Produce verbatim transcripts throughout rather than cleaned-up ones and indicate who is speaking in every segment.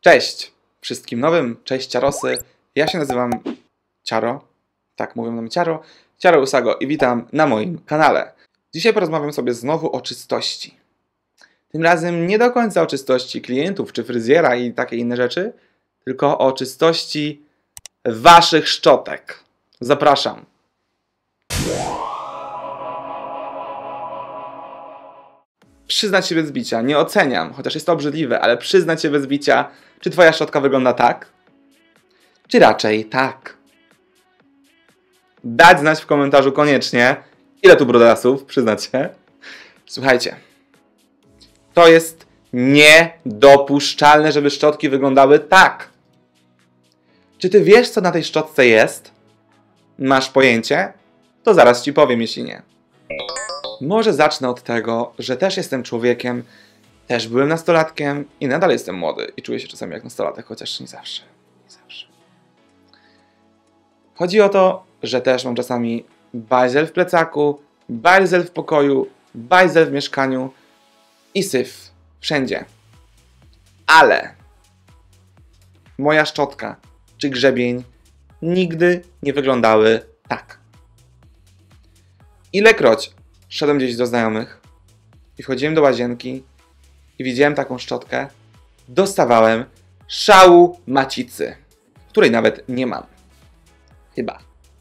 Speaker 1: Cześć wszystkim nowym, cześć Ciarosy. Ja się nazywam Ciaro, tak mówią nam Ciaro, Ciaro Usago i witam na moim kanale. Dzisiaj porozmawiam sobie znowu o czystości. Tym razem nie do końca o czystości klientów czy fryzjera i takie inne rzeczy, tylko o czystości waszych szczotek. Zapraszam. Przyznać się bez bicia, nie oceniam, chociaż jest to obrzydliwe, ale przyznać się bez bicia, czy twoja szczotka wygląda tak? Czy raczej tak? Dać znać w komentarzu koniecznie, ile tu brudasów, przyznać się. Słuchajcie, to jest niedopuszczalne, żeby szczotki wyglądały tak. Czy ty wiesz, co na tej szczotce jest? Masz pojęcie? To zaraz ci powiem, jeśli nie. Może zacznę od tego, że też jestem człowiekiem, też byłem nastolatkiem i nadal jestem młody i czuję się czasami jak nastolatek, chociaż nie zawsze. Nie zawsze. Chodzi o to, że też mam czasami bajzel w plecaku, bajzel w pokoju, bajzel w mieszkaniu i syf wszędzie. Ale moja szczotka czy grzebień nigdy nie wyglądały tak. Ilekroć szedłem gdzieś do znajomych i wchodziłem do łazienki i widziałem taką szczotkę, dostawałem szału macicy, której nawet nie mam. Chyba.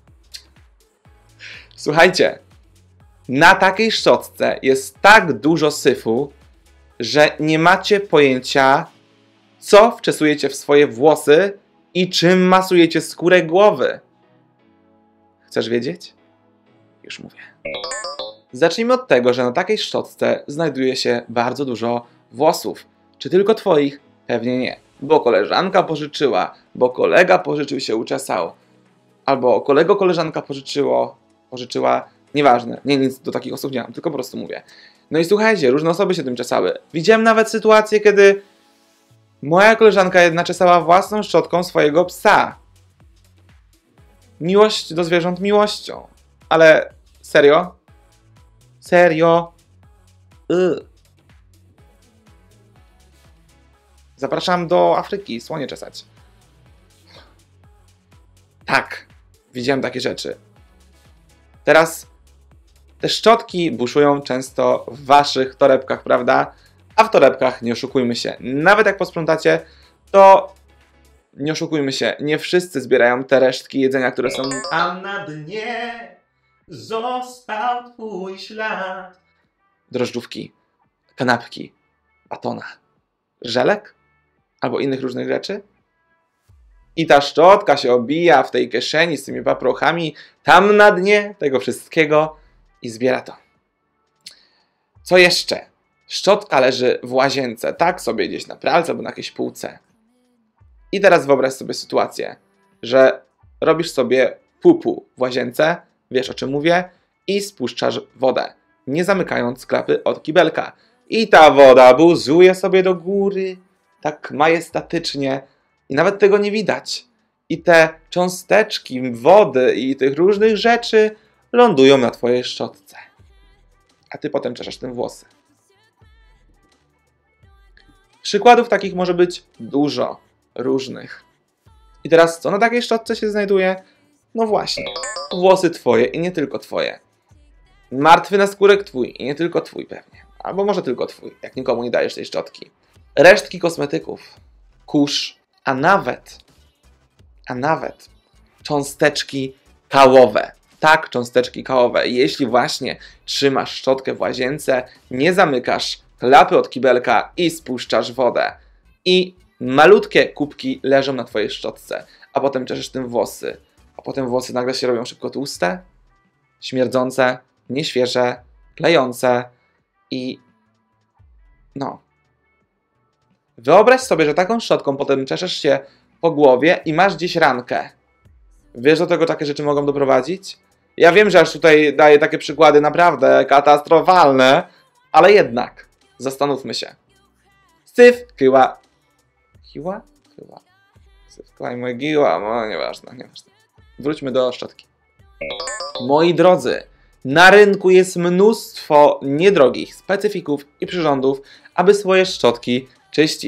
Speaker 1: Słuchajcie, na takiej szczotce jest tak dużo syfu, że nie macie pojęcia, co wczesujecie w swoje włosy i czym masujecie skórę głowy. Chcesz wiedzieć? Już mówię. Zacznijmy od tego, że na takiej szczotce znajduje się bardzo dużo włosów. Czy tylko twoich? Pewnie nie. Bo koleżanka pożyczyła, bo kolega pożyczył, się uczesał. Albo kolego koleżanka pożyczyło, pożyczyła. Nieważne. Nie, nic do takich osób nie mam, tylko po prostu mówię. No i słuchajcie, różne osoby się tym czesały. Widziałem nawet sytuację, kiedy moja koleżanka jedna czesała własną szczotką swojego psa. Miłość do zwierząt miłością. Ale serio? Serio? Y. Zapraszam do Afryki, słonie czesać. Tak, widziałem takie rzeczy. Teraz te szczotki buszują często w waszych torebkach, prawda? A w torebkach, nie oszukujmy się, nawet jak posprzątacie, to nie oszukujmy się, nie wszyscy zbierają te resztki jedzenia, które są tam na dnie. Został twój ślad. Drożdżówki, kanapki, batona, żelek albo innych różnych rzeczy. I ta szczotka się obija w tej kieszeni z tymi paprochami tam na dnie tego wszystkiego i zbiera to. Co jeszcze? Szczotka leży w łazience, tak sobie gdzieś na pralce albo na jakiejś półce. I teraz wyobraź sobie sytuację, że robisz sobie pupu w łazience, wiesz o czym mówię, i spuszczasz wodę, nie zamykając klapy od kibelka. I ta woda buzuje sobie do góry, tak majestatycznie, i nawet tego nie widać. I te cząsteczki wody i tych różnych rzeczy lądują na twojej szczotce. A ty potem czeszasz tym włosy. Przykładów takich może być dużo różnych. I teraz co na takiej szczotce się znajduje? No właśnie, włosy twoje i nie tylko twoje. Martwy naskórek twój i nie tylko twój pewnie. Albo może tylko twój, jak nikomu nie dajesz tej szczotki. Resztki kosmetyków, kurz, a nawet, a nawet cząsteczki kałowe. Tak, cząsteczki kałowe. Jeśli właśnie trzymasz szczotkę w łazience, nie zamykasz klapy od kibelka i spuszczasz wodę. I malutkie kubki leżą na twojej szczotce, a potem czeszesz tym włosy. A potem włosy nagle się robią szybko tłuste, śmierdzące, nieświeże, klejące i no. Wyobraź sobie, że taką szczotką potem czeszesz się po głowie i masz gdzieś rankę. Wiesz, do tego takie rzeczy mogą doprowadzić? Ja wiem, że aż tutaj daję takie przykłady naprawdę katastrofalne, ale jednak zastanówmy się. Syf, chyła. Chyła? Chyła. Syf, chyła i moje giła, no nieważne, nieważne. Wróćmy do szczotki. Moi drodzy, na rynku jest mnóstwo niedrogich specyfików i przyrządów, aby swoje szczotki czyścić.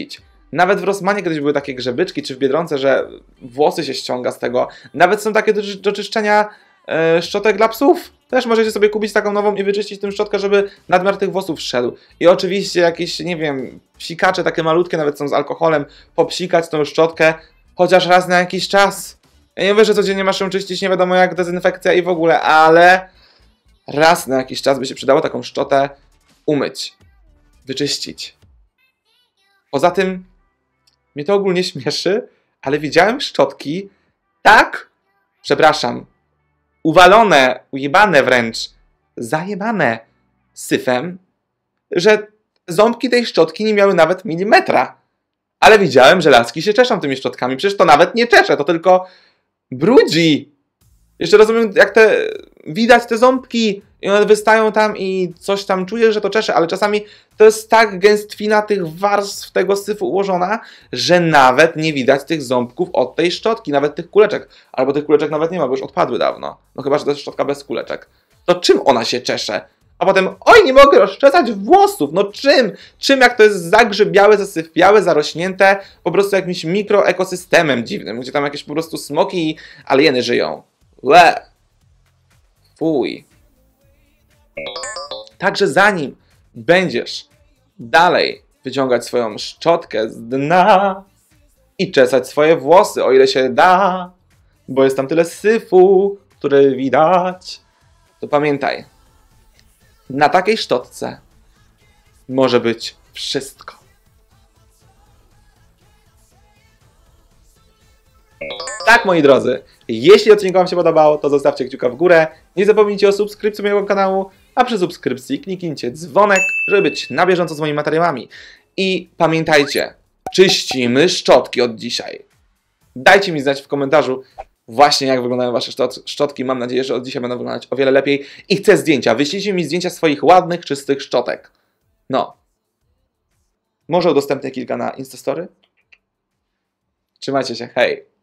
Speaker 1: Nawet w Rossmanie kiedyś były takie grzebyczki, czy w Biedronce, że włosy się ściąga z tego. Nawet są takie do, do czyszczenia e, szczotek dla psów. Też możecie sobie kupić taką nową i wyczyścić tym szczotkę, żeby nadmiar tych włosów szedł. I oczywiście jakieś, nie wiem, psikacze takie malutkie, nawet są z alkoholem, popsikać tą szczotkę chociaż raz na jakiś czas. Ja nie mówię, że codziennie masz ją czyścić, nie wiadomo jak, dezynfekcja i w ogóle, ale raz na jakiś czas by się przydało taką szczotę umyć, wyczyścić. Poza tym, mnie to ogólnie śmieszy, ale widziałem szczotki tak, przepraszam, uwalone, ujebane wręcz, zajebane syfem, że ząbki tej szczotki nie miały nawet milimetra. Ale widziałem, że laski się czeszą tymi szczotkami. Przecież to nawet nie czesze, to tylko brudzi. Jeszcze rozumiem, jak te... widać te ząbki i one wystają tam i coś tam czujesz, że to czesze, ale czasami to jest tak gęstwina tych warstw tego syfu ułożona, że nawet nie widać tych ząbków od tej szczotki, nawet tych kuleczek. Albo tych kuleczek nawet nie ma, bo już odpadły dawno. No chyba, że to jest szczotka bez kuleczek. To czym ona się czesze? A potem, oj, nie mogę rozczesać włosów. No czym? Czym, jak to jest zagrzebiałe, zasypiałe, zarośnięte po prostu jakimś mikroekosystemem dziwnym, gdzie tam jakieś po prostu smoki i alieny żyją. Łe. Fuj. Także zanim będziesz dalej wyciągać swoją szczotkę z dna i czesać swoje włosy, o ile się da, bo jest tam tyle syfu, który widać, to pamiętaj, na takiej szczotce może być wszystko. Tak, moi drodzy, jeśli odcinek Wam się podobał, to zostawcie kciuka w górę. Nie zapomnijcie o subskrypcji mojego kanału, a przy subskrypcji kliknijcie dzwonek, żeby być na bieżąco z moimi materiałami. I pamiętajcie, czyścimy szczotki od dzisiaj. Dajcie mi znać w komentarzu właśnie jak wyglądają Wasze szczotki. Mam nadzieję, że od dzisiaj będą wyglądać o wiele lepiej. I chcę zdjęcia. Wyślijcie mi zdjęcia swoich ładnych, czystych szczotek. No. Może udostępnię kilka na Instastory? Trzymajcie się, hej!